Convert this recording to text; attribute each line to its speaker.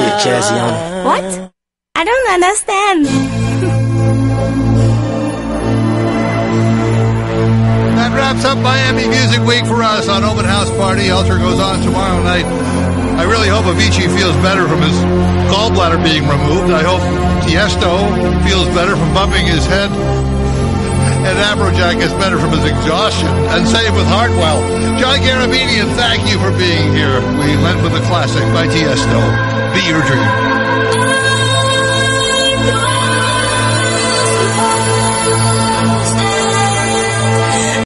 Speaker 1: get jazzy on it.
Speaker 2: What? I don't understand.
Speaker 3: That wraps up Miami Music Week for us on Open House Party. Ultra goes on tomorrow night. I really hope Avicii feels better from his gallbladder being removed. I hope Tiësto feels better from bumping his head. And Afrojack gets better from his exhaustion. And same with Hartwell. John Garabedian, thank you for being here. We went with a classic by Tiësto. Be Your Dream.